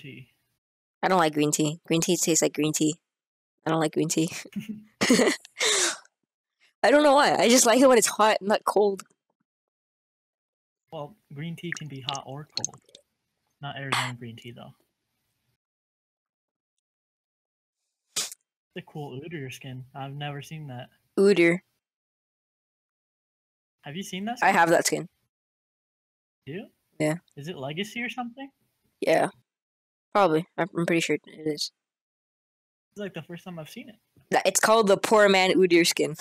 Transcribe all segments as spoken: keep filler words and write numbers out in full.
tea. I don't like green tea. Green tea tastes like green tea. I don't like green tea. I don't know why. I just like it when it's hot, not cold. Well, green tea can be hot or cold. Not Arizona green tea, though. It's a cool Udyr skin. I've never seen that. Udyr. Have you seen that skin? I have that skin. You? Yeah. Is it Legacy or something? Yeah. Probably. I'm pretty sure it is. It's like the first time I've seen it. It's called the Poor Man Udyr skin.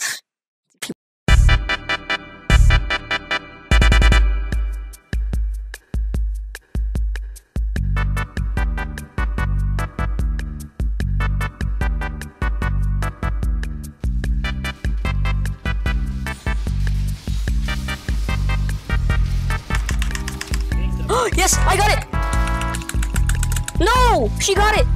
Yes, I got it! No! She got it!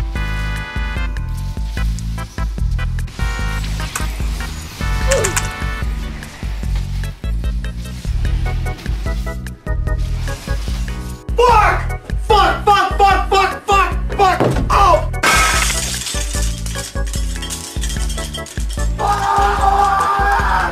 Fuck! Fuck, fuck, fuck, fuck, fuck, fuck! Oh! Ah!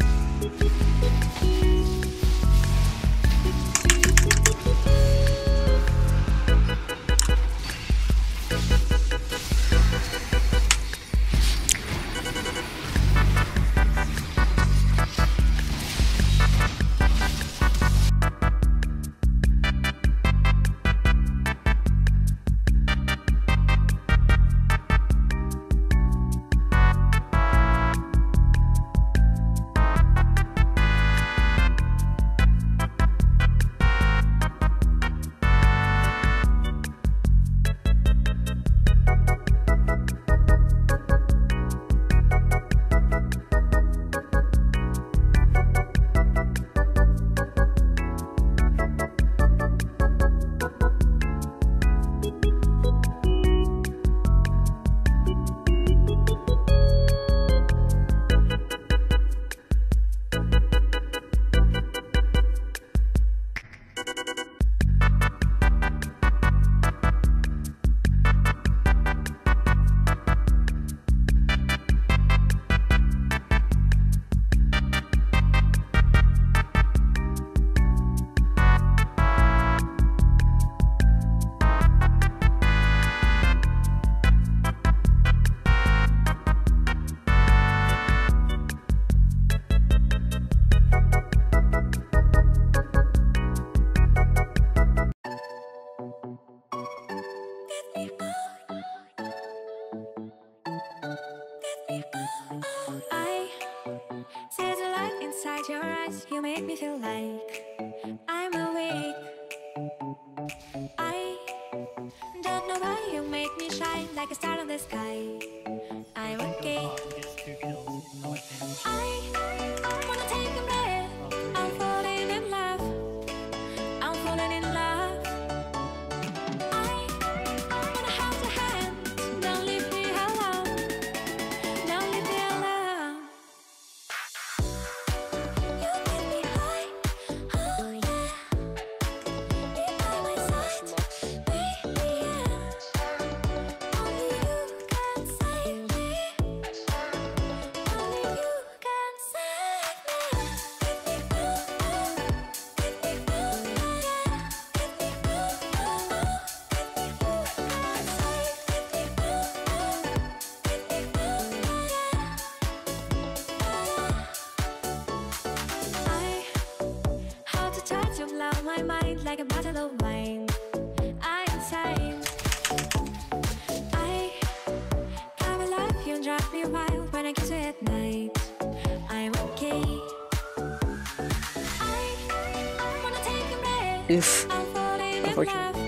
I see the light inside your eyes. You make me feel like I'm awake. I don't know why you make me shine like a star in the sky. I'm okay. Gets two kills. No advantage. I wanna take a breath. I'm falling in love. I'm falling in love. I wanna hold your hand. Don't leave me alone. Don't leave me alone. You get me high. Oh yeah. You're by my side. Baby, yeah. Only you can save me. Only you can save me. Get me Get me I how to touch of love my mind like a bottle of wine. I'm insane. I come alive, you drive me wild when I kiss you at night. I'm okay. I wanna take a breath. Oof. I'm falling in Unfortunate. love.